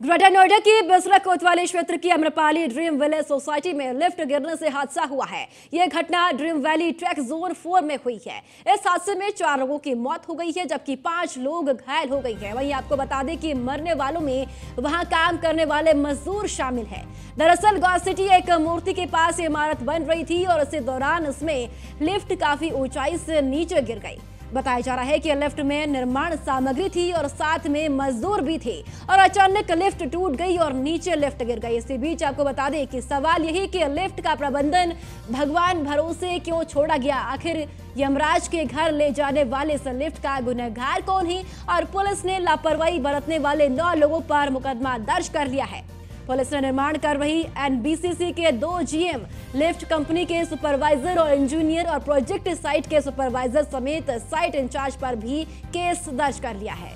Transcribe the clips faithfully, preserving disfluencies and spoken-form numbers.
Greater Noida की बिसरा कोतवाली क्षेत्र की अम्रपाली ड्रीम विलेज सोसाइटी में लिफ्ट गिरने से हादसा हुआ है। यह घटना dream valley track zone four में हुई है। इस हादसे में चार लोगों की मौत हो गई है, जबकि पांच लोग घायल हो गई है। वहीं आपको बता दें कि मरने वालों में वहां काम करने वाले मजदूर शामिल है। दरअसल गौ सिटी एक मूर्ति के पास इमारत बन रही थी और इसी दौरान इसमें लिफ्ट काफी ऊंचाई से नीचे गिर गई। बताया जा रहा है कि लिफ्ट में निर्माण सामग्री थी और साथ में मजदूर भी थे और अचानक लिफ्ट टूट गई और नीचे लिफ्ट गिर गई। इसी बीच आपको बता दें कि सवाल यही कि लिफ्ट का प्रबंधन भगवान भरोसे क्यों छोड़ा गया। आखिर यमराज के घर ले जाने वाले इस लिफ्ट का गुनहगार कौन है और पुलिस ने लापरवाही बरतने वाले नौ लोगों पर मुकदमा दर्ज कर लिया है। पुलिस ने निर्माण कर रही एनबीसीसी के दो जीएम, लिफ्ट कंपनी के सुपरवाइजर और इंजीनियर और प्रोजेक्ट साइट के सुपरवाइजर समेत साइट इंचार्ज पर भी केस दर्ज कर लिया है।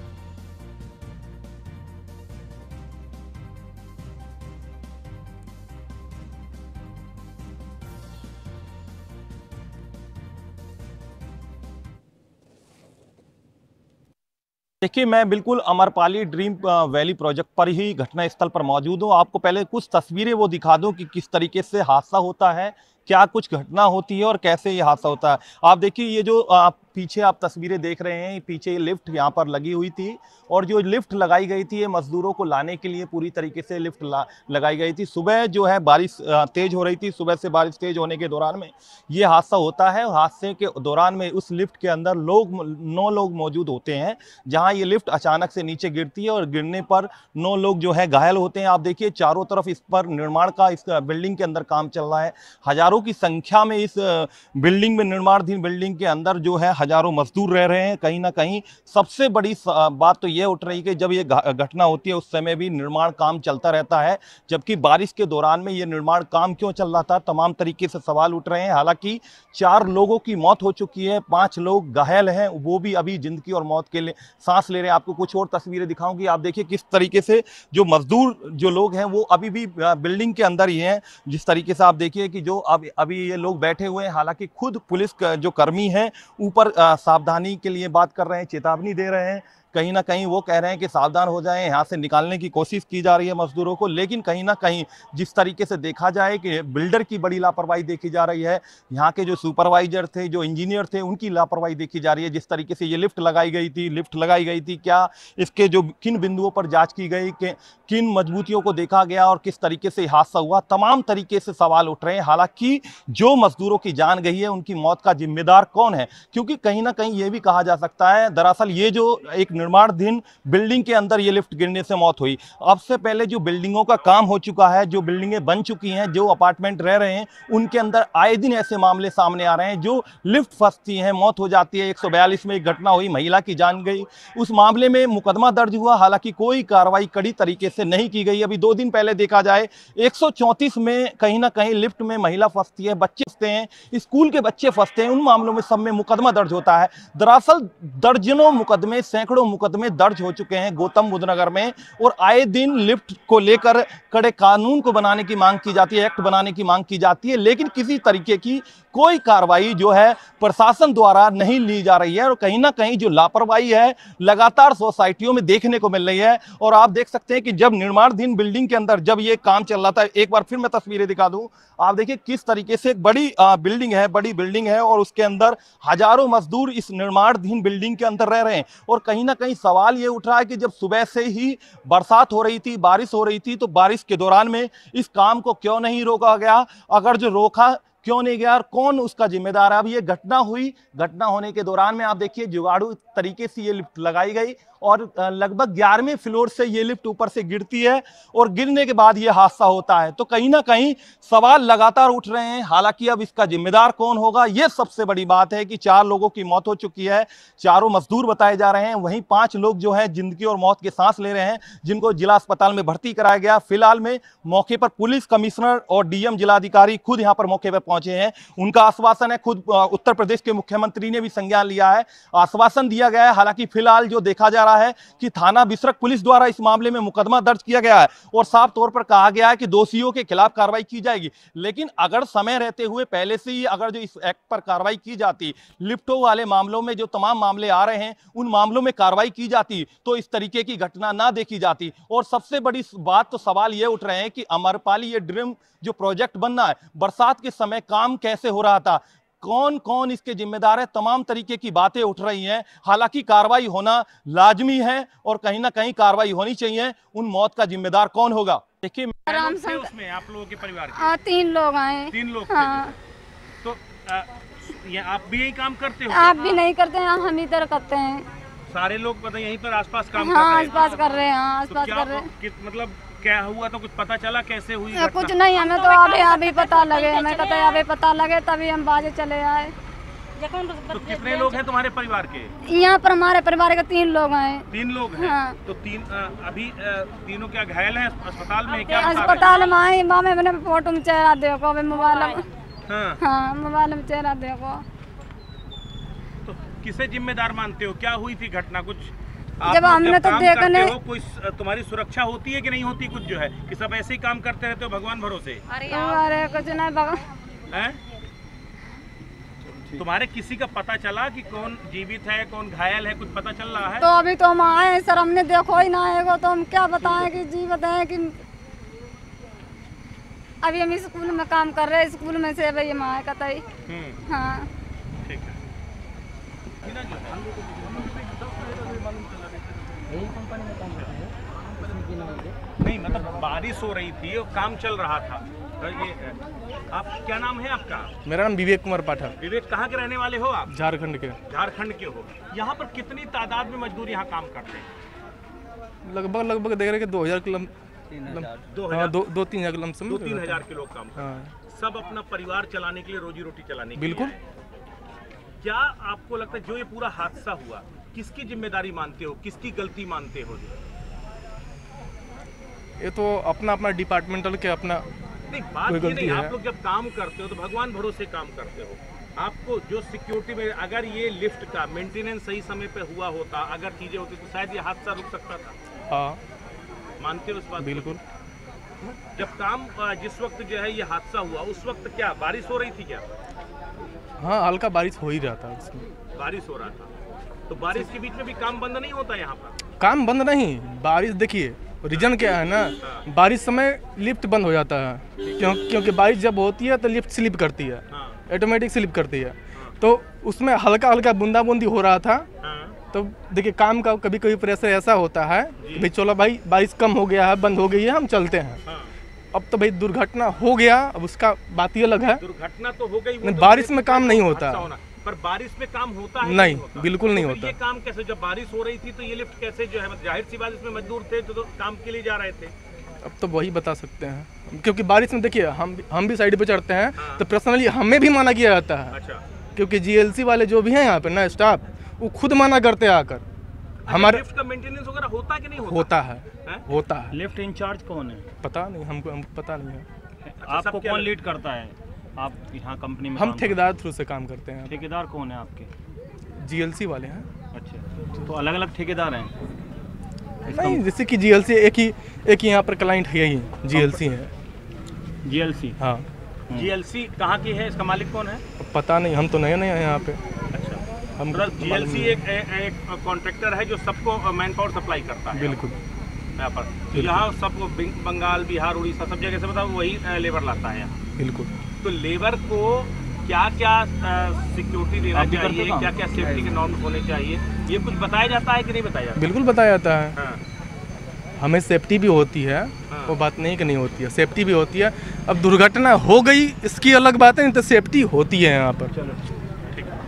देखिए, मैं बिल्कुल अमरपाली ड्रीम वैली प्रोजेक्ट पर ही घटना स्थल पर मौजूद हूँ। आपको पहले कुछ तस्वीरें वो दिखा दूँ कि किस तरीके से हादसा होता है, क्या कुछ घटना होती है और कैसे ये हादसा होता है। आप देखिए, ये जो आप पीछे आप तस्वीरें देख रहे हैं, पीछे लिफ्ट यहाँ पर लगी हुई थी और जो लिफ्ट लगाई गई थी ये मजदूरों को लाने के लिए पूरी तरीके से लिफ्ट लगाई गई थी। सुबह जो है बारिश तेज हो रही थी, सुबह से बारिश तेज होने के दौरान में ये हादसा होता है। हादसे के दौरान में उस लिफ्ट के अंदर लोग नौ लोग मौजूद होते हैं, जहाँ ये लिफ्ट अचानक से नीचे गिरती है और गिरने पर नौ लोग जो है घायल होते हैं। आप देखिए, चारों तरफ इस पर निर्माण का इस बिल्डिंग के अंदर काम चल रहा है। हजारों की संख्या में इस बिल्डिंग में, निर्माणाधीन बिल्डिंग के अंदर जो है हजारों मजदूर रह रहे हैं। कहीं ना कहीं सबसे बड़ी बात तो ये उठ रही है कि जब ये घटना होती है उस समय भी निर्माण काम चलता रहता है, जबकि बारिश के दौरान में ये निर्माण काम क्यों चल रहा था, तमाम तरीके से सवाल उठ रहे हैं। हालांकि चार लोगों की मौत हो चुकी है, पांच लोग घायल हैं, वो भी अभी जिंदगी और मौत के लिए सांस ले रहे हैं। आपको कुछ और तस्वीरें दिखाऊंगी। आप देखिए किस तरीके से जो मजदूर जो लोग हैं वो अभी भी बिल्डिंग के अंदर ही हैं। जिस तरीके से आप देखिए कि जो अब अभी ये लोग बैठे हुए हैं, हालांकि खुद पुलिस जो कर्मी हैं ऊपर सावधानी के लिए बात कर रहे हैं, चेतावनी दे रहे हैं। कहीं ना कहीं वो कह रहे हैं कि सावधान हो जाएं, यहाँ से निकालने की कोशिश की जा रही है मजदूरों को। लेकिन कहीं ना कहीं जिस तरीके से देखा जाए कि बिल्डर की बड़ी लापरवाही देखी जा रही है, यहाँ के जो सुपरवाइजर थे, जो इंजीनियर थे, उनकी लापरवाही देखी जा रही है। जिस तरीके से ये लिफ्ट लगाई गई थी लिफ्ट लगाई गई थी क्या इसके जो किन बिंदुओं पर जांच की गई, कि किन मजबूतियों को देखा गया और किस तरीके से हादसा हुआ, तमाम तरीके से सवाल उठ रहे हैं। हालांकि जो मजदूरों की जान गई है उनकी मौत का जिम्मेदार कौन है, क्योंकि कहीं ना कहीं ये भी कहा जा सकता है दरअसल ये जो एक निर्माणाधीन बिल्डिंग के अंदर ये लिफ्ट गिरने से मौत हुई। अब से पहले जो बिल्डिंगों का काम हो चुका है, जो बिल्डिंगें बन चुकी हैं, जो अपार्टमेंट रह रहे हैं, उनके अंदर आए दिन ऐसे मामले सामने आ रहे हैं जो लिफ्ट फंसती है, मौत हो जाती है। एक सौ बयालीस में एक घटना हुई, महिला की जान गई, उस मामले में मुकदमा दर्ज हुआ। हालांकि कोई कार्रवाई कड़ी तरीके से नहीं की गई। अभी दो दिन पहले देखा जाए एक सौ चौंतीस में कहीं ना कहीं लिफ्ट में महिला फंसती है, बच्चे फंसते हैं, स्कूल के बच्चे फंसते हैं, उन मामलों में सब में मुकदमा दर्ज होता है। दरअसल दर्जनों मुकदमे, सैकड़ों मुकदमे दर्ज हो चुके हैं गौतम बुद्ध नगर में और आए दिन लिफ्ट को लेकर कड़े कानून को बनाने की मांग की जाती है, एक्ट बनाने की मांग की जाती है, लेकिन किसी तरीके की कोई कार्रवाई जो है प्रशासन द्वारा नहीं ली जा रही है और कहीं ना कहीं जो लापरवाही है लगातार सोसाइटियों में देखने को मिल रही है। और आप देख सकते हैं कि जब निर्माणाधीन बिल्डिंग के अंदर जब ये काम चल रहा था, एक बार फिर मैं तस्वीरें दिखा दूं, आप देखिए किस तरीके से एक बड़ी बिल्डिंग है, बड़ी बिल्डिंग है और उसके अंदर हजारों मजदूर इस निर्माणाधीन बिल्डिंग के अंदर रह रहे हैं। और कहीं ना कहीं सवाल ये उठ रहा है कि जब सुबह से ही बरसात हो रही थी, बारिश हो रही थी, तो बारिश के दौरान में इस काम को क्यों नहीं रोका गया? अगर जो रोका क्यों नहीं गया और कौन उसका जिम्मेदार है? अब ये घटना हुई, घटना होने के दौरान में आप देखिए जुगाड़ू तरीके से ये लिफ्ट लगाई गई और लगभग ग्यारहवें फ्लोर से ये लिफ्ट ऊपर से गिरती है और गिरने के बाद ये हादसा होता है। तो कहीं ना कहीं सवाल लगातार उठ रहे हैं। हालांकि अब इसका जिम्मेदार कौन होगा, ये सबसे बड़ी बात है कि चार लोगों की मौत हो चुकी है, चारों मजदूर बताए जा रहे हैं, वहीं पांच लोग जो है जिंदगी और मौत के सांस ले रहे हैं, जिनको जिला अस्पताल में भर्ती कराया गया। फिलहाल में मौके पर पुलिस कमिश्नर और डीएम जिलाधिकारी खुद यहाँ पर मौके पर पहुंचे हैं। उनका आश्वासन है, खुद उत्तर प्रदेश के मुख्यमंत्री ने भी संज्ञान लिया है, आश्वासन दिया गया है। हालांकि फिलहाल जो देखा जा रहा है कि थाना बिसरख पुलिस द्वारा इस मामले में मुकदमा दर्ज किया गया है और साफ तौर पर कहा गया है कि दोषियों के खिलाफ कार्रवाई की जाएगी। लेकिन अगर समय रहते हुए पहले से ही अगर जो इस एक्ट पर कार्रवाई की जाती, लिफ्टों वाले मामलों में जो तमाम मामले आ रहे हैं उन मामलों में कार्रवाई की जाती, तो इस तरीके की घटना ना देखी जाती। और सबसे बड़ी बात तो सवाल ये उठ रहे हैं कि अमरपाली ये ड्रीम जो प्रोजेक्ट बनना है, बरसात के समय काम कैसे हो रहा था, कौन कौन इसके जिम्मेदार है, तमाम तरीके की बातें उठ रही हैं। हालांकि कार्रवाई होना लाजमी है और कहीं ना कहीं कार्रवाई होनी चाहिए। उन मौत का जिम्मेदार कौन होगा? देखिए, राम थे उसमें आप लोगों के परिवार के? हाँ, तीन लोग आए। तीन लोग हाँ। थे। तो आ, ये आप भी यही काम करते हो? आप भी नहीं करते हैं, हम इधर करते हैं। सारे लोग पता यहीं पर आसपास काम हाँ, कर रहे हैं? आसपास कर रहे हैं। हाँ, तो आसपास क्या कर रहे हैं। कि, मतलब क्या हुआ, तो कुछ पता चला कैसे हुई या घटना? कुछ नहीं, हमें तो अभी अभी पता लगे, हमें कहते अभी पता लगे तभी हम बाजे चले आए। तो कितने लोग हैं तुम्हारे परिवार के? यहाँ पर हमारे परिवार के तीन लोग आए। तीन लोग हैं। हाँ। तो तीन आ, अभी आ, तीनों क्या घायल हैं? अस्पताल में क्या बता रहे हैं? अस्पताल में आए, मामे मैंने फोटो में चेहरा देखो, अभी मोबाइल में। हाँ। हाँ, मोबाइल में चेहरा देखो। तो किसे जिम्मेदार मानते हो? क्या हुई थी घटना? कुछ जब हमने तो देखने हो, कोई तुम्हारी सुरक्षा होती है कि नहीं होती? कुछ जो है कि सब ऐसे ही काम करते रहते हो भगवान भरोसे? अरे कुछ नहीं भगवान। हैं? तुम्हारे किसी का पता चला कि कौन जीवित है, कौन घायल है? कुछ पता चल रहा है? तो अभी तो हम आए सर, हमने देखो ही ना आएगा तो हम क्या बताएं कि जीवित है कि। अभी हम स्कूल में काम कर रहे हैं, स्कूल में से भाई हम आए कतई। हाँ, ठीक है। नहीं, मतलब बारिश हो रही थी और काम चल रहा था। तो ये आप, क्या नाम है आपका? मेरा नाम विवेक कुमार पाठक। विवेक, कहाँ के रहने वाले हो आप? झारखंड के। झारखंड के हो। यहाँ पर कितनी तादाद में मजदूर यहाँ काम करते हैं? लगभग लगभग देख रहे कि दो हजार किलो दो हाँ, दो दो तीन हजार किलो दो तीन हजार के लोग काम करते हैं। हाँ, सब अपना परिवार चलाने के लिए, रोजी रोटी चलाने के लिए बिल्कुल। आए हैं। क्या आपको लगता है जो ये पूरा हादसा हुआ, किसकी जिम्मेदारी मानते हो, किसकी गलती मानते हो? ये तो अपना अपना डिपार्टमेंटल के अपना नहीं, बात कोई ये गलती नहीं, है। आप लोग जब काम करते हो तो भगवान भरोसे काम करते हो। आपको जो सिक्योरिटी में, अगर ये लिफ्ट का मेंटेनेंस सही समय पे हुआ होता, अगर चीजें होती तो शायद ये हादसा रुक सकता था। हाँ, मानते हो इस बात? बिल्कुल। जब काम जिस वक्त जो है ये हादसा हुआ, उस वक्त क्या बारिश हो रही थी? क्या हाँ, हल्का बारिश हो ही रहा था उसमें। बारिश हो रहा था, तो बारिश के बीच में भी काम बंद नहीं होता यहाँ पर? काम बंद नहीं, बारिश देखिए रीजन क्या है ना, बारिश समय लिफ्ट बंद हो जाता है। क्यों? क्योंकि बारिश जब होती है तो लिफ्ट स्लिप करती है, ऑटोमेटिक स्लिप करती है। तो उसमें हल्का हल्का बूंदा बूंदी हो रहा था। तो देखिए काम का कभी कभी प्रेशर ऐसा होता है कि भाई चलो भाई बारिश कम हो गया है, बंद हो गई है, हम चलते हैं। अब तो भाई दुर्घटना हो गया, अब उसका बात ही अलग है। दुर्घटना तो हो गई, नहीं, बारिश में काम नहीं होता। पर बारिश में काम होता है? नहीं, होता? बिल्कुल नहीं तो होता। ये काम कैसे, जब बारिश हो रही थी तो ये लिफ्ट कैसे जो है, जाहिर सी बात इसमें मजदूर थे जो तो काम के लिए जा रहे थे। अब तो वही बता सकते हैं, क्योंकि बारिश में देखिए हम हम भी साइड पे चढ़ते हैं। हाँ। तो पर्सनली हमें भी मना किया जाता है। अच्छा। क्योंकि जीएलसी वाले जो भी हैं यहाँ पे ना स्टाफ, वो खुद मना करते हैं आकर। अच्छा, हमारे लिफ्ट का मेंटेनेंस वगैरह होता कि नहीं होता? होता है, है? होता है। लिफ्ट इंचार्ज कौन है? पता नहीं हमको, हमको पता नहीं है। अच्छा, आपको कौन लीड करता है? आप यहाँ कंपनी में? हम ठेकेदार थ्रू से काम करते हैं। ठेकेदार कौन है आपके? जीएलसी वाले हैं। अच्छा, तो अलग अलग ठेकेदार हैं? नहीं, जैसे कि जीएलसी एक ही एक ही यहाँ पर क्लाइंट है ही, जीएलसी है। जीएलसी? हाँ। जीएलसी कहाँ की है, इसका मालिक कौन है? पता नहीं, हम तो नए नए हैं यहाँ पे। अच्छा, हम जीएलसी एक एक कॉन्ट्रैक्टर है जो सबको मैन पावर सप्लाई करता है। बिल्कुल। यहाँ पर तो यहाँ सबको बंगाल, बिहार, उड़ीसा सब जगह से बताओ वही लेबर लाता है यहाँ। बिल्कुल। तो लेबर को क्या क्या सिक्योरिटी देना चाहिए, क्या क्या सेफ्टी के नॉर्म्स होने चाहिए, ये कुछ बताया जाता है कि नहीं बताया जाता? बिल्कुल बताया जाता है। हाँ। हमें सेफ्टी भी होती है। हाँ। वो बात नहीं कि नहीं होती है, सेफ्टी भी होती है। अब दुर्घटना हो गई इसकी अलग बात है, नहीं तो सेफ्टी होती है यहाँ पर। चलो ठीक है।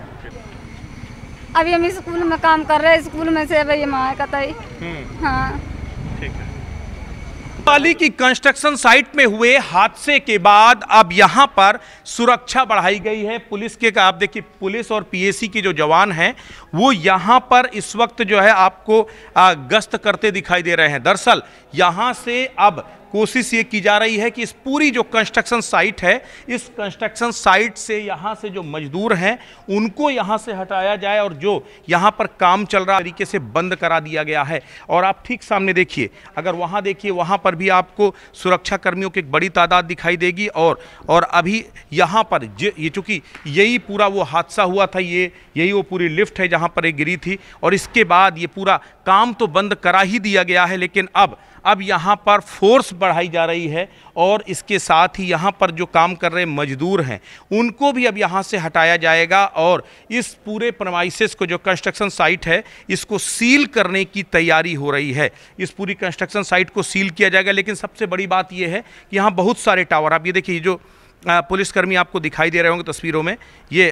अभी हम स्कूल में काम कर रहे हैं, स्कूल में से भाई हम आए कतई। हाँ, ठीक है। पाली की कंस्ट्रक्शन साइट में हुए हादसे के बाद अब यहां पर सुरक्षा बढ़ाई गई है। पुलिस के, आप देखिए पुलिस और पीएसी के जो जवान हैं वो यहां पर इस वक्त जो है आपको गश्त करते दिखाई दे रहे हैं। दरअसल यहां से अब कोशिश ये की जा रही है कि इस पूरी जो कंस्ट्रक्शन साइट है, इस कंस्ट्रक्शन साइट से यहाँ से जो मजदूर हैं उनको यहाँ से हटाया जाए और जो यहाँ पर काम चल रहा तरीके से बंद करा दिया गया है। और आप ठीक सामने देखिए, अगर वहाँ देखिए वहाँ पर भी आपको सुरक्षा कर्मियों की एक बड़ी तादाद दिखाई देगी। और और अभी यहाँ पर ये चूँकि यही पूरा वो हादसा हुआ था, ये यही वो पूरी लिफ्ट है जहाँ पर ये गिरी थी और इसके बाद ये पूरा काम तो बंद करा ही दिया गया है, लेकिन अब अब यहाँ पर फोर्स बढ़ाई जा रही है और इसके साथ ही यहाँ पर जो काम कर रहे मजदूर हैं उनको भी अब यहाँ से हटाया जाएगा और इस पूरे प्रमाइसेस को, जो कंस्ट्रक्शन साइट है, इसको सील करने की तैयारी हो रही है। इस पूरी कंस्ट्रक्शन साइट को सील किया जाएगा। लेकिन सबसे बड़ी बात यह है कि यहाँ बहुत सारे टावर, आप ये देखिए, जो पुलिसकर्मी आपको दिखाई दे रहे होंगे तस्वीरों में, ये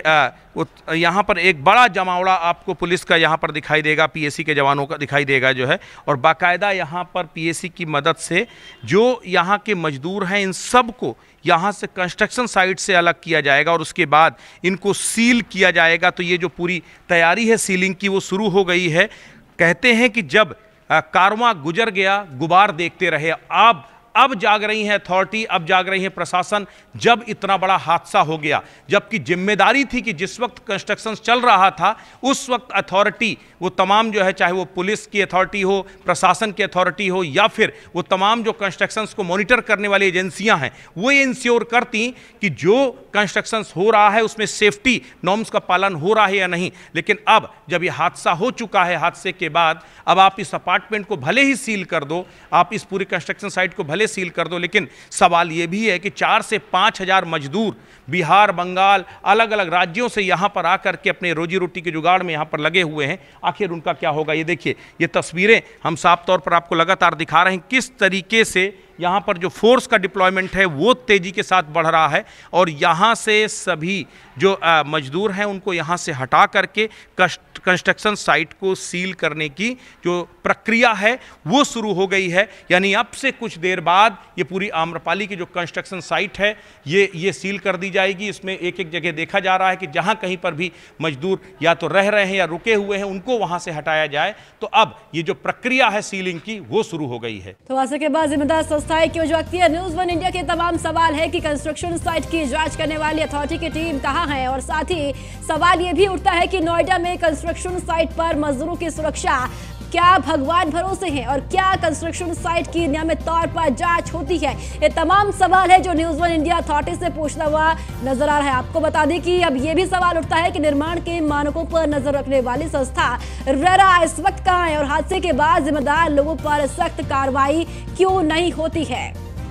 यहाँ पर एक बड़ा जमावड़ा आपको पुलिस का यहाँ पर दिखाई देगा, पीएसी के जवानों का दिखाई देगा जो है। और बाकायदा यहाँ पर पीएसी की मदद से जो यहाँ के मजदूर हैं इन सब को यहाँ से कंस्ट्रक्शन साइट से अलग किया जाएगा और उसके बाद इनको सील किया जाएगा। तो ये जो पूरी तैयारी है सीलिंग की वो शुरू हो गई है। कहते हैं कि जब कारवां गुजर गया गुबार देखते रहे, अब अब जाग रही है अथॉरिटी, अब जाग रही है प्रशासन, जब इतना बड़ा हादसा हो गया, जबकि जिम्मेदारी थी कि जिस वक्त कंस्ट्रक्शन चल रहा था उस वक्त अथॉरिटी वो तमाम जो है, चाहे वो पुलिस की अथॉरिटी हो, प्रशासन की अथॉरिटी हो या फिर वो तमाम जो कंस्ट्रक्शंस को मॉनिटर करने वाली एजेंसियां हैं, वो ये इंश्योर करती कि जो कंस्ट्रक्शंस हो रहा है उसमें सेफ्टी नॉर्म्स का पालन हो रहा है या नहीं। लेकिन अब जब ये हादसा हो चुका है, हादसे के बाद अब आप इस अपार्टमेंट को भले ही सील कर दो, आप इस पूरी कंस्ट्रक्शन साइट को भले सील कर दो, लेकिन सवाल ये भी है कि चार से पाँच हजार मजदूर बिहार, बंगाल, अलग अलग राज्यों से यहाँ पर आकर के अपने रोजी रोटी के जुगाड़ में यहाँ पर लगे हुए हैं, आखिर उनका क्या होगा। ये देखिए, ये तस्वीरें हम साफ तौर पर आपको लगातार दिखा रहे हैं किस तरीके से यहाँ पर जो फोर्स का डिप्लॉयमेंट है वो तेज़ी के साथ बढ़ रहा है और यहाँ से सभी जो आ, मजदूर हैं उनको यहाँ से हटा करके कंस्ट्रक्शन साइट को सील करने की जो प्रक्रिया है वो शुरू हो गई है। यानी अब से कुछ देर बाद ये पूरी आम्रपाली की जो कंस्ट्रक्शन साइट है ये ये सील कर दी जाएगी। इसमें एक एक जगह देखा जा रहा है कि जहाँ कहीं पर भी मजदूर या तो रह रहे हैं या रुके हुए हैं उनको वहाँ से हटाया जाए। तो अब ये जो प्रक्रिया है सीलिंग की वो शुरू हो गई है। तो हादसे के बाद जिम्मेदार संस्थाएं क्यों जागती है? न्यूज वन इंडिया के तमाम सवाल है कि कंस्ट्रक्शन साइट की जांच करने वाली अथॉरिटी की टीम कहां है, और साथ ही सवाल यह भी उठता है कि नोएडा में कंस्ट्रक्शन साइट पर मजदूरों की सुरक्षा क्या भगवान भरोसे है और क्या कंस्ट्रक्शन साइट की नियमित तौर पर जांच होती है? ये तमाम सवाल है जो न्यूज वन इंडिया अथॉरिटी से पूछता हुआ नजर आ रहा है। आपको बता दें कि अब ये भी सवाल उठता है कि निर्माण के मानकों पर नजर रखने वाली संस्था रेरा इस वक्त कहां है और हादसे के बाद जिम्मेदार लोगों पर सख्त कार्रवाई क्यों नहीं होती है?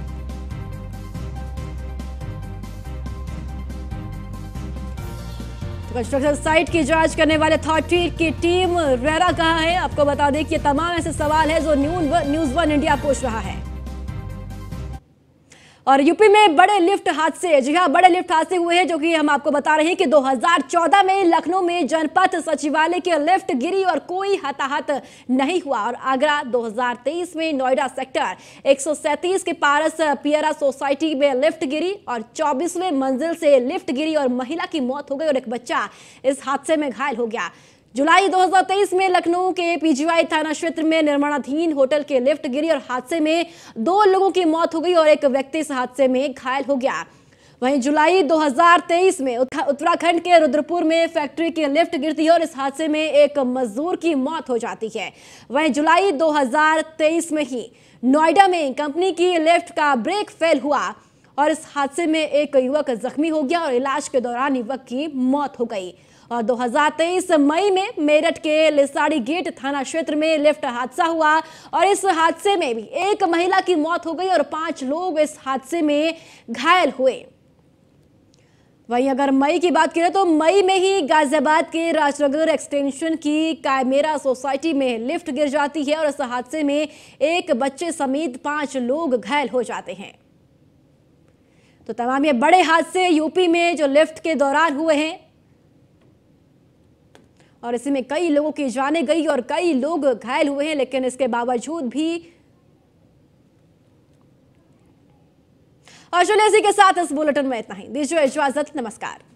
कंस्ट्रक्शन साइट की जांच करने वाले अथॉरिटी की टीम रेरा कहां है? आपको बता दें कि ये तमाम ऐसे सवाल है जो न्यूज वन इंडिया पूछ रहा है। और यूपी में बड़े लिफ्ट हादसे, जी हाँ, बड़े लिफ्ट हादसे हुए हैं जो कि हम आपको बता रहे हैं कि दो हज़ार चौदह में लखनऊ में जनपद सचिवालय की लिफ्ट गिरी और कोई हताहत नहीं हुआ। और आगरा दो हज़ार तेईस में नोएडा सेक्टर एक सौ सैंतीस के पारस पियरा सोसाइटी में लिफ्ट गिरी और चौबीसवें मंजिल से लिफ्ट गिरी और महिला की मौत हो गई और एक बच्चा इस हादसे में घायल हो गया। जुलाई दो हज़ार तेईस में लखनऊ के पीजीआई थाना क्षेत्र में निर्माणाधीन होटल के लिफ्ट गिरी और हादसे में दो लोगों की मौत हो गई और एक व्यक्ति इस हादसे में घायल हो गया। वहीं जुलाई दो हज़ार तेईस में उत्तराखंड के रुद्रपुर में फैक्ट्री की लिफ्ट गिरती है और इस हादसे में एक मजदूर की मौत हो जाती है। वहीं जुलाई दो हज़ार तेईस में ही नोएडा में कंपनी की लिफ्ट का ब्रेक फेल हुआ और इस हादसे में एक युवक जख्मी हो गया और इलाज के दौरान युवक की मौत हो गई। और दो हज़ार तेईस मई में मेरठ के लिसाड़ी गेट थाना क्षेत्र में लिफ्ट हादसा हुआ और इस हादसे में भी एक महिला की मौत हो गई और पांच लोग इस हादसे में घायल हुए। वहीं अगर मई की बात करें तो मई में ही गाजियाबाद के राजनगर एक्सटेंशन की कायमेरा सोसाइटी में लिफ्ट गिर जाती है और इस हादसे में एक बच्चे समेत पांच लोग घायल हो जाते हैं। तो तमाम ये बड़े हादसे यूपी में जो लिफ्ट के दौरान हुए हैं और इसी में कई लोगों की जानें गई और कई लोग घायल हुए हैं, लेकिन इसके बावजूद भी और चलिए इसी के साथ इस बुलेटिन में इतना ही। दीजिए इजाजत, नमस्कार।